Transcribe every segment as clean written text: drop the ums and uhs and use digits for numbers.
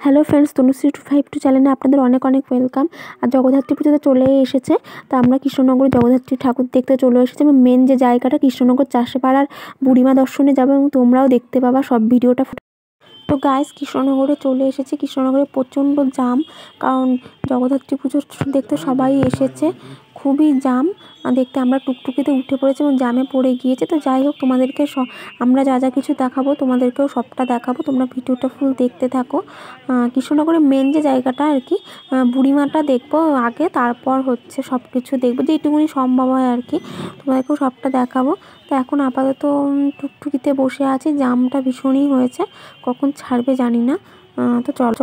Hello friends, Tanushree 252 চ্যানেলে আপনাদের অনেক অনেক ওয়েলকাম। আর জগদ্ধাত্রী পুজোতে চলে এসেছে, তো আমরা কৃষ্ণনগরে জগদ্ধাত্রী ঠাকুর দেখতে চলে এসেছি। এবং মেন যে জায়গাটা কৃষ্ণনগর চাষেপাড়ার বুড়িমা দর্শনে যাবো, এবং তোমরাও দেখতে পাবা সব ভিডিওটা। তো গাইস, কৃষ্ণনগরে চলে এসেছি। কৃষ্ণনগরে প্রচণ্ড জাম, কারণ জগদ্ধাত্রী পুজো দেখতে সবাই এসেছে। খুবই জাম দেখতে। আমরা টুকটুকিতে উঠে পড়েছি এবং জামে পড়ে গিয়েছে। তো যাই হোক, তোমাদেরকে আমরা যা যা কিছু দেখাবো তোমাদেরকেও সবটা দেখাবো। তোমরা ভিডিওটা ফুল দেখতে থাকো। কৃষ্ণনগরের মেন যে জায়গাটা আর কি, বুড়িমাটা দেখবো আগে, তারপর হচ্ছে সব কিছু দেখবো, যেটুকুনি সম্ভব হয় আর কি। তোমাদেরকেও সবটা দেখাবো। তো এখন আপাতত টুকটুকিতে বসে আছি। জামটা ভীষণই হয়েছে, কখন ছাড়বে জানি না। তো চল।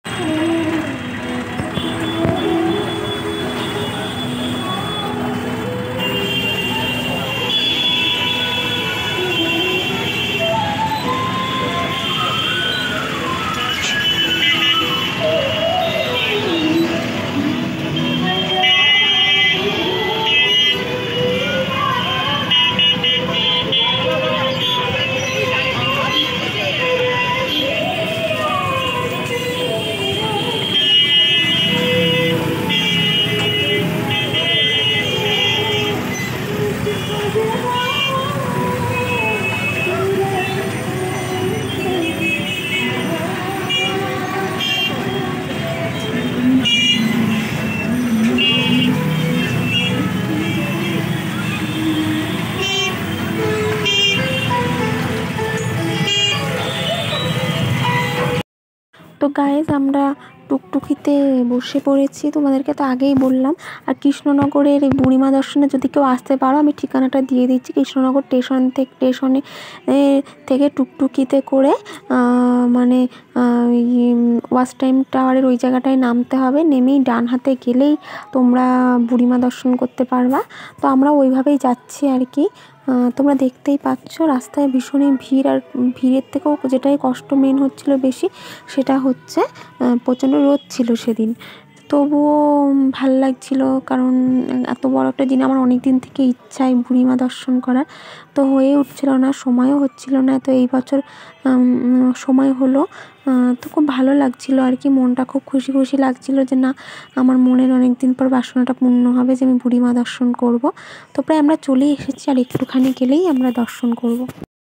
তো গাইজ, আমরা টুকটুকিতে বসে পড়েছি, তোমাদেরকে তো আগেই বললাম। আর কৃষ্ণনগরের এই বুড়িমা দর্শনে যদি কেউ আসতে পারো, আমি ঠিকানাটা দিয়ে দিচ্ছি। কৃষ্ণনগর স্টেশনে থেকে টুকটুকিতে করে মানে ওয়াচ টাইম টাওয়ারের ওই জায়গাটায় নামতে হবে। নেমেই ডান হাতে গেলেই তোমরা বুড়িমা দর্শন করতে পারবা। তো আমরা ওইভাবেই যাচ্ছি আর কি। তোমরা দেখতেই পাচ্ছ রাস্তায় ভীষণই ভিড়। আর ভিড়ের থেকেও যেটাই কষ্ট মেন হচ্ছিল বেশি, সেটা হচ্ছে প্রচণ্ড রোদ ছিল সেদিন। তবুও ভাল লাগছিল, কারণ এত বড় একটা দিন আমার অনেক দিন থেকে ইচ্ছাই বুড়িমা দর্শন করার, তো হয়ে উঠছিল না, সময়ও হচ্ছিল না। তো এই বছর সময় হলো। তো খুব ভালো লাগছিল আর কি। মনটা খুব খুশি খুশি লাগছিল যে না, আমার মনের অনেক দিন পর বাসনাটা পূর্ণ হবে যে আমি বুড়িমা দর্শন করব। তো প্রায় আমরা চলে এসেছি, আর একটুখানি গেলেই আমরা দর্শন করব।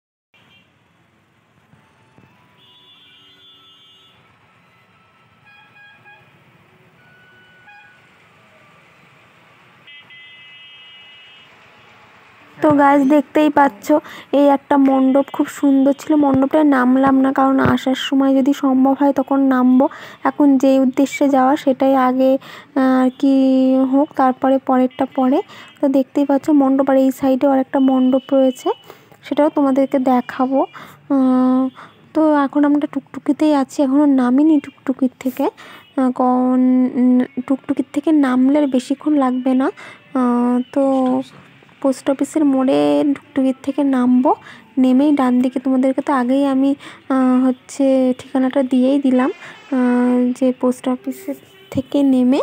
তো গাছ দেখতেই পাচ্ছ, এই একটা মণ্ডপ খুব সুন্দর ছিল। মণ্ডপটায় নামলাম না, কারণ আসার সময় যদি সম্ভব হয় তখন নামবো। এখন যে উদ্দেশ্যে যাওয়া সেটাই আগে আর কি হোক, তারপরে পরেরটা পরে। তো দেখতেই পাচ্ছ মণ্ডপ, আর এই সাইডেও আর একটা মণ্ডপ রয়েছে, সেটাও তোমাদেরকে দেখাবো। তো এখন আমরা টুকটুকিতেই আছি, এখনও নামিনি টুকটুকির থেকে। কারণ টুকটুকির থেকে নামলে আর বেশিক্ষণ লাগবে না। তো পোস্ট অফিসের মোড়ে টুকটুকির থেকে নামবো। নেমেই ডান দিকে, তোমাদেরকে তো আগেই আমি হচ্ছে ঠিকানাটা দিয়েই দিলাম, যে পোস্ট অফিসের থেকে নেমে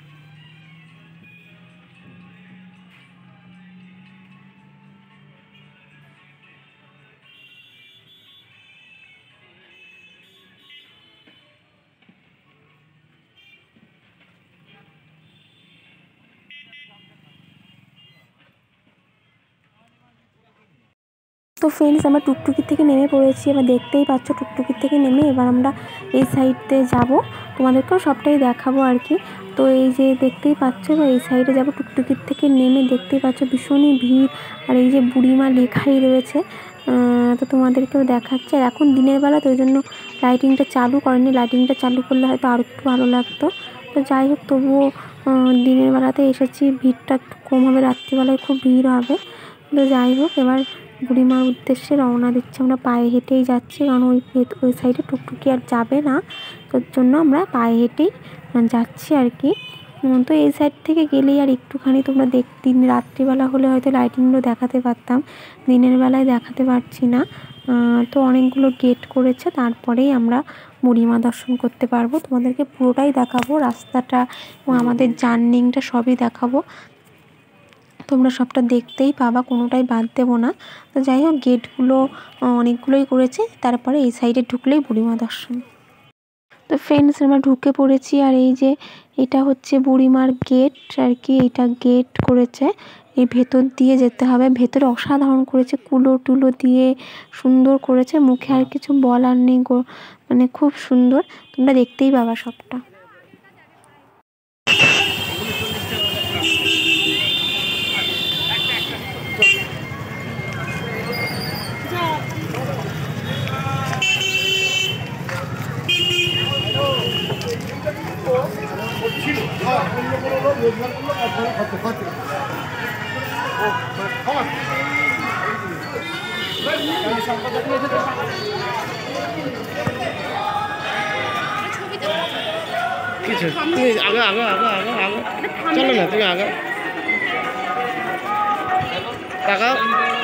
তো ফ্রেন্ডস, আমরা টুকটুকির থেকে নেমে পড়েছি। এবার দেখতেই পাচ্ছ টুকটুকির থেকে নেমে এবার আমরা এই সাইডে যাব, তোমাদেরকেও সবটাই দেখাবো আর কি। তো এই যে দেখতেই পাচ্ছ, এবার এই সাইডে যাব। টুকটুকির থেকে নেমে দেখতেই পাচ্ছ ভীষণই ভিড়, আর এই যে বুড়িমা লেখাই রয়েছে। তো তোমাদেরকেও দেখাচ্ছে। আর এখন দিনের বেলা, তো ওই জন্য লাইটিংটা চালু করেনি। লাইটিংটা চালু করলে হয়তো আরও একটু ভালো লাগতো। তো যাই হোক, তবুও দিনের বেলাতে এসেছি, ভিড়টা একটু কম হবে, রাত্রিবেলায় খুব ভিড় হবে। তো যাই হোক, এবার বুড়িমার উদ্দেশ্যে রওনা দিচ্ছি। আমরা পায়ে হেঁটেই যাচ্ছি, কারণ ওই সাইডে টুকটুকি আর যাবে না, তোর জন্য আমরা পায়ে হেঁটেই যাচ্ছি আর কি। তো এই সাইড থেকে গেলেই আর একটুখানি তোমরা রাত্রিবেলা হলে হয়তো লাইটিংগুলো দেখাতে পারতাম, দিনের বেলায় দেখাতে পারছি না। তো অনেকগুলো গেট করেছে, তারপরেই আমরা বুড়িমা দর্শন করতে পারবো। তোমাদেরকে পুরোটাই দেখাবো, রাস্তাটা এবং আমাদের জার্নিংটা সবই দেখাবো। তোমরা সবটা দেখতেই পাবা, কোনোটাই বাদ দেবো না। তো যাই হোক, গেটগুলো অনেকগুলোই করেছে, তারপরে এই সাইডে ঢুকলেই বুড়িমা দর্শন। তো ফ্রেন্ডস আমরা ঢুকে পড়েছি। আর এই যে এটা হচ্ছে বুড়িমার গেট আর কি, এটা গেট করেছে, এই ভেতর দিয়ে যেতে হবে। ভেতরে অসাধারণ করেছে, কুলো টুলো দিয়ে সুন্দর করেছে, মুখে আর কিছু বলার নেই গো, মানে খুব সুন্দর, তোমরা দেখতেই পাবা সবটা। কিছু তুমি আগে আগে আগে আগে আগে চলো না, তুমি আগে টাকা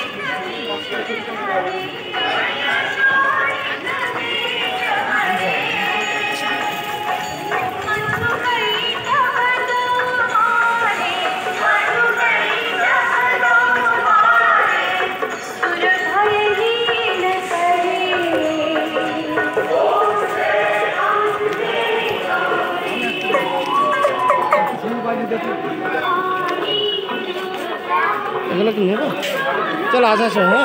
এগুলো কি নেবো? চলো আসো আসো। হ্যাঁ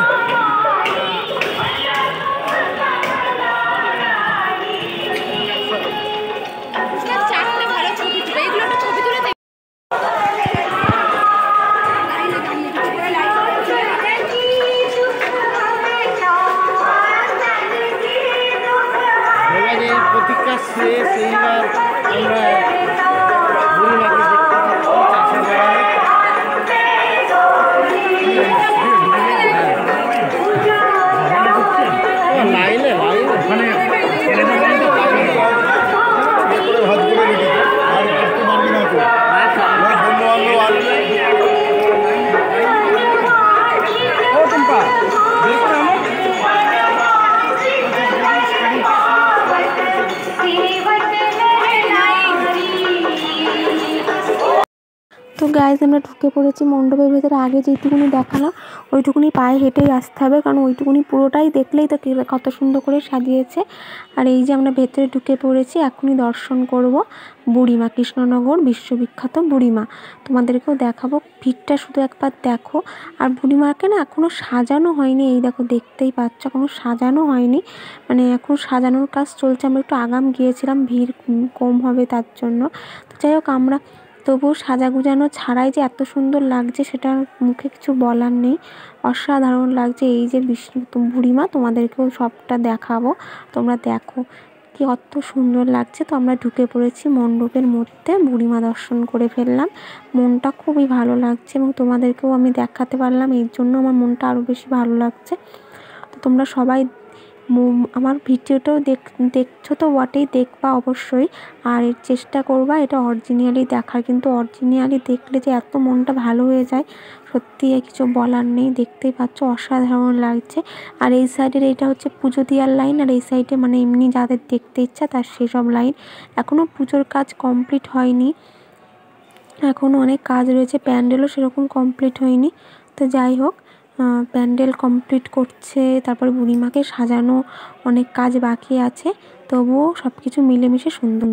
প্রতীক্ষা শেষ। এইবার আমরা বুড়িমাকে দেখতে পাচ্ছি চাষের লাইনে লাইনে ওখানে ভাত করে রেখেছে আর আসতে পারবি না তো, বন্ধু বান্ধব আসবে। তো গাইজ আমরা ঢুকে পড়েছি মণ্ডপের ভেতরে। আগে যেটুকুনি দেখালাম ওইটুকুনি পায়ে হেঁটেই আসতে হবে, কারণ ওইটুকুনি পুরোটাই দেখলেই তো কত সুন্দর করে সাজিয়েছে। আর এই যে আমরা ভেতরে ঢুকে পড়েছি, এখনই দর্শন করব বুড়িমা, কৃষ্ণনগর বিশ্ববিখ্যাত বুড়িমা। তোমাদেরকেও দেখাবো, ভিড়টা শুধু একবার দেখো। আর বুড়িমাকে না এখনও সাজানো হয়নি, এই দেখো দেখতেই পাচ্ছ এখনও সাজানো হয়নি, মানে এখন সাজানোর কাজ চলছে। আমরা একটু আগাম গিয়েছিলাম, ভিড় কম হবে তার জন্য। তো যাই হোক, আমরা তবুও সাজা গুজানো ছাড়াই যে এত সুন্দর লাগছে সেটা মুখে কিছু বলার নেই, অসাধারণ লাগছে। এই যে বুড়িমা, তোমাদেরকেও সবটা দেখাবো, তোমরা দেখো কি অত সুন্দর লাগছে। তো আমরা ঢুকে পড়েছি মণ্ডপের মধ্যে, বুড়িমা দর্শন করে ফেললাম, মনটা খুবই ভালো লাগছে এবং তোমাদেরকেও আমি দেখাতে পারলাম, এর জন্য আমার মনটা আরও বেশি ভালো লাগছে। তো তোমরা সবাই আমার ভিডিওটাও দেখছো তো বটেই, দেখবা অবশ্যই, আর এর চেষ্টা করবা এটা অরিজিনালি দেখার। কিন্তু অরিজিনালি দেখলে যে এত মনটা ভালো হয়ে যায়, সত্যি কিছু বলার নেই, দেখতেই পাচ্ছ অসাধারণ লাগছে। আর এই সাইডের এটা হচ্ছে পুজো দেওয়ার লাইন, আর এই সাইডে মানে এমনি যাদের দেখতে ইচ্ছা তার সেসব লাইন। এখনও পুজোর কাজ কমপ্লিট হয়নি, এখনও অনেক কাজ রয়েছে, প্যান্ডেলও সেরকম কমপ্লিট হয়নি। তো যাই হোক, প্যান্ডেল কমপ্লিট করছে, তারপর বুড়িমাকে সাজানো অনেক কাজ বাকি আছে, তবুও সব কিছু মিলেমিশে সুন্দর।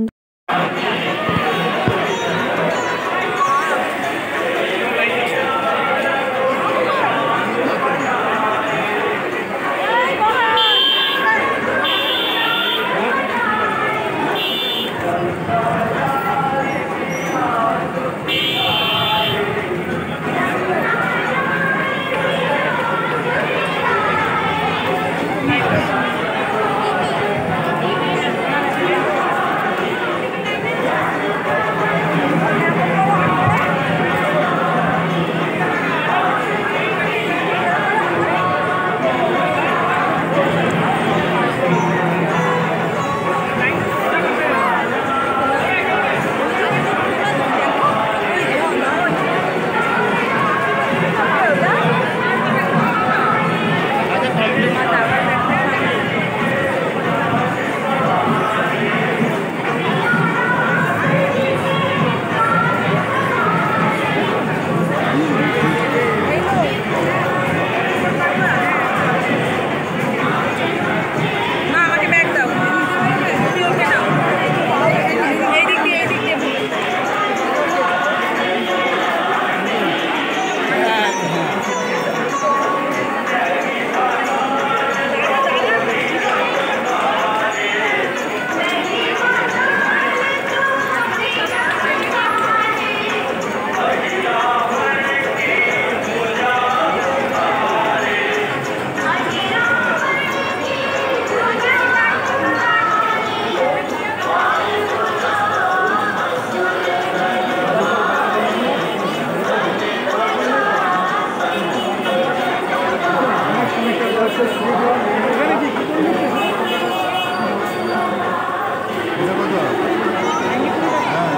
এটা কত? হ্যাঁ,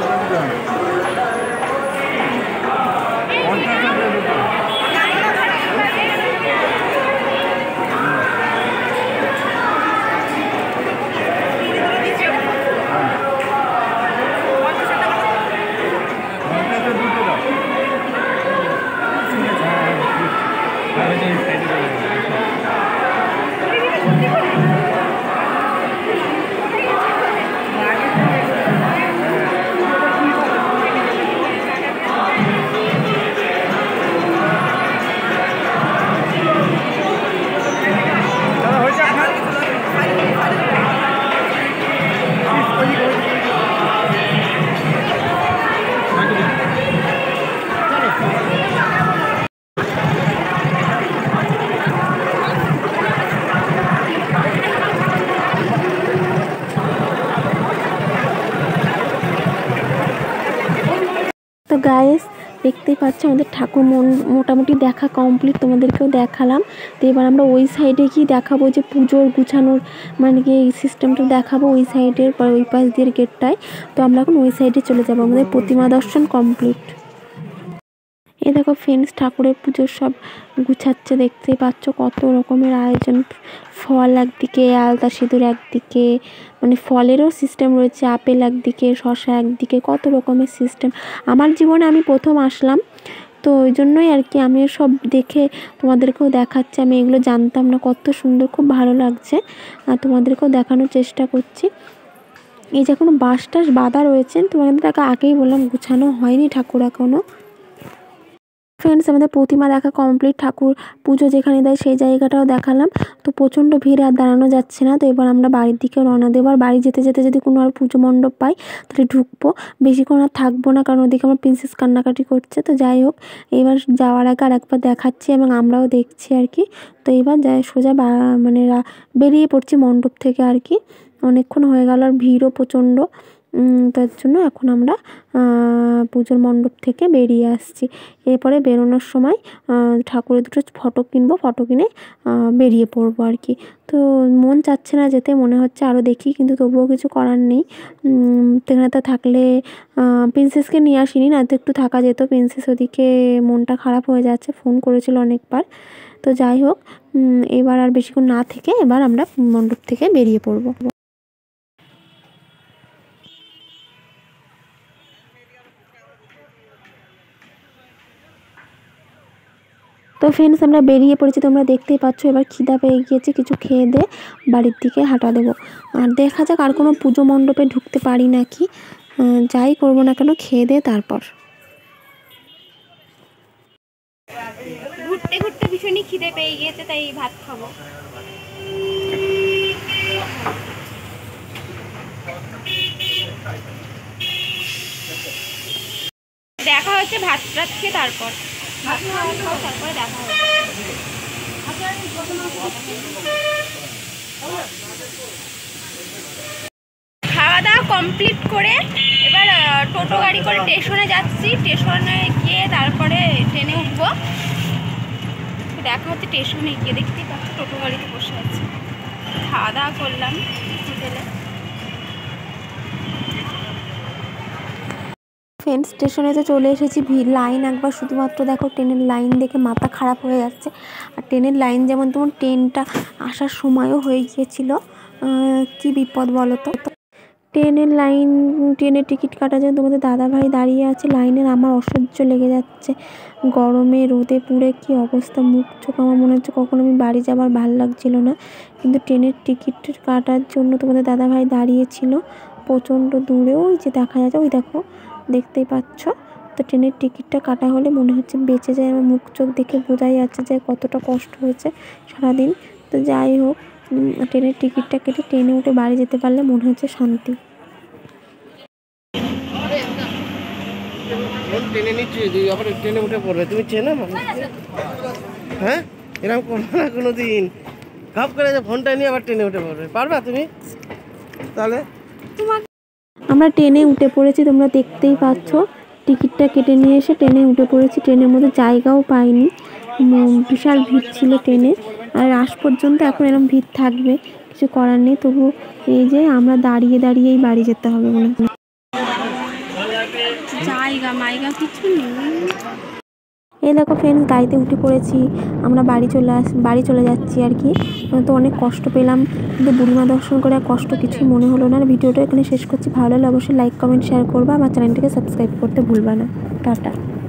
50 টাকা দিয়ে দিতে। তো গাইস দেখতেই পাচ্ছ আমাদের ঠাকুর মোটামুটি দেখা কমপ্লিট, তোমাদেরকেও দেখালাম। তো এবার আমরা ওই সাইডে গিয়ে দেখাবো যে পুজোর গুছানোর মানে কি এই সিস্টেমটা দেখাবো ওই সাইডের ওই পাশ দিয়ে গেটটায়। তো আমরা এখন ওই সাইডে চলে যাবো, আমাদের প্রতিমা দর্শন কমপ্লিট। এ দেখো ফ্রেন্ডস, ঠাকুরের পুজোর সব গুছাচ্ছে, দেখতেই পাচ্ছ কত রকমের আয়োজন। ফল একদিকে, আলতা সিঁদুর একদিকে, মানে ফলেরও সিস্টেম রয়েছে, আপেল একদিকে, শসা একদিকে, কত রকমের সিস্টেম। আমার জীবনে আমি প্রথম আসলাম, তো ওই জন্যই আর কি আমি সব দেখে তোমাদেরকেও দেখাচ্ছি। আমি এগুলো জানতাম না, কত সুন্দর, খুব ভালো লাগছে, আর তোমাদেরকেও দেখানোর চেষ্টা করছি। এই যে কোনো বাঁশ টাস বাঁধা রয়েছে, তোমাদের তাকে আগেই বললাম গুছানো হয়নি ঠাকুর এখনও। ফ্রেন্ডস আমাদের প্রতিমা দেখা কমপ্লিট, ঠাকুর পুজো যেখানে দেয় সেই জায়গাটাও দেখালাম। তো প্রচণ্ড ভিড়, আর দাঁড়ানো যাচ্ছে না। তো এবার আমরা বাড়ির দিকে রওনা দেবো, আর বাড়ি যেতে যেতে যদি কোনো আর পুজো মণ্ডপ পাই তাহলে ঢুকবো, বেশিক্ষণ আর থাকবো না, কারণ ওদিকে আমার প্রিন্সেস কান্নাকাটি করছে। তো যাই হোক, এবার যাওয়ার আগে আর একবার দেখাচ্ছি এবং আমরাও দেখছি আর কি। তো এবার যাই সোজা মানে বেরিয়ে পড়ছি মণ্ডপ থেকে আর কি। অনেকক্ষণ হয়ে গেল আর ভিড়ও প্রচণ্ড, তার জন্য এখন আমরা পুজোর মণ্ডপ থেকে বেরিয়ে আসছি। এরপরে বেরোনোর সময় ঠাকুরের দুটো ফটো কিনবো, ফটো কিনে বেরিয়ে পড়বো আর কি। তো মন চাচ্ছে না যেতে, মনে হচ্ছে আরও দেখি, কিন্তু তবুও কিছু করার নেই। এখানে তো থাকলে প্রিন্সেসকে নিয়ে আসিনি, না তো একটু থাকা যেত। প্রিন্সেস ওদিকে মনটা খারাপ হয়ে যাচ্ছে, ফোন করেছিল অনেকবার। তো যাই হোক, এবার আর বেশিক্ষণ না থেকে এবার আমরা মণ্ডপ থেকে বেরিয়ে পড়বো। তো ফ্রেন্ডস আমরা বেরিয়ে পড়েছি, তোমরা দেখতেই পাচ্ছ। এবার খিদা পেয়ে গিয়েছে, কিছু খেয়ে দিয়ে বাড়ির দিকে হাঁটা দেবো। আর দেখা যাক আর কোনো পুজো মণ্ডপে ঢুকতে পারি নাকি, যাই করবো না কেন খেয়ে দিয়ে তারপর। ঘুরতে ঘুরতে ভীষণই খিদে পেয়ে গিয়েছে, তাই ভাত খাবো। দেখা হচ্ছে ভাত টাত খেয়ে, তারপর ভাত খাওয়া তারপরে দেখা হচ্ছে। খাওয়া দাওয়া কমপ্লিট করে এবার টোটো গাড়ি করে স্টেশনে যাচ্ছি। স্টেশনে গিয়ে তারপরে ট্রেনে উঠবো। দেখা হচ্ছে স্টেশনে গিয়ে, দেখতেই পাচ্ছি টোটো গাড়িতে বসে আছি। খাওয়া দাওয়া করলাম হোটেলে। ফ্রেন্ডস স্টেশনে তো চলে এসেছি, ভিড় লাইন একবার শুধুমাত্র দেখো, ট্রেনের লাইন দেখে মাথা খারাপ হয়ে যাচ্ছে। আর ট্রেনের লাইন যেমন তেমন ট্রেনটা আসার সময়ও হয়ে গিয়েছিল, কি বিপদ বলো তো। ট্রেনের লাইন, ট্রেনের টিকিট কাটার জন্য তোমাদের দাদাভাই দাঁড়িয়ে আছে লাইনের। আমার অসহ্য লেগে যাচ্ছে, গরমে রোদে পুড়ে কি অবস্থা, মুখ চোখ আমার মনে হচ্ছে কখন আমি বাড়ি যাবার ভাল লাগছিল না। কিন্তু ট্রেনের টিকিট কাটার জন্য তোমাদের দাদাভাই দাঁড়িয়েছিল প্রচণ্ড দূরে, ওই যে দেখা যাচ্ছে, ওই দেখো দেখতেই পাচ্ছ। তো ট্রেনের টিকিটটা কাটা হলে মনে হচ্ছে বেঁচে যায়, আমার মুখ চোখ দেখে বোঝাই যাচ্ছে যে কতটা কষ্ট হয়েছে সারাদিন। তো যাই হোক, ট্রেনের টিকিটটা কেটে ট্রেনে উঠে বাড়ি যেতে পারলে মনে হচ্ছে শান্তি। ট্রেনে নিচ্ছি, আবার ট্রেনে উঠে পড়বে। তুমি চেনো মানুষ? হ্যাঁ, এরকম করবো না কোনো দিন। খাপ করে যে ফোনটা নিয়ে আবার ট্রেনে উঠে পড়বে, পারবা তুমি? তাহলে আমরা ট্রেনে উঠে পড়েছি, তোমরা দেখতেই পাচ্ছ। টিকিটটা কেটে নিয়ে এসে ট্রেনে উঠে পড়েছি। ট্রেনের মধ্যে জায়গাও পাইনি, বিশাল ভিড় ছিল ট্রেনে। আর আজ পর্যন্ত এখন এরকম ভিড় থাকবে, কিছু করার নেই। তবু এই যে আমরা দাঁড়িয়ে দাঁড়িয়েই বাড়ি যেতে হবে মনে হয়। জায়গা মাইগা কিছু নেই। এই দেখো ফ্রেন্ডস, গাড়িতে উঠে পড়েছি, আমরা বাড়ি চলে যাচ্ছি আর কি। তো অনেক কষ্ট পেলাম, কিন্তু বুড়িমা দর্শন করে আর কষ্ট কিছুই মনে হলো না। ভিডিওটা এখানে শেষ করছি। ভালো লাগলে অবশ্যই লাইক কমেন্ট শেয়ার করবা, আমার চ্যানেলটাকে সাবস্ক্রাইব করতে ভুলবা না। টাটা।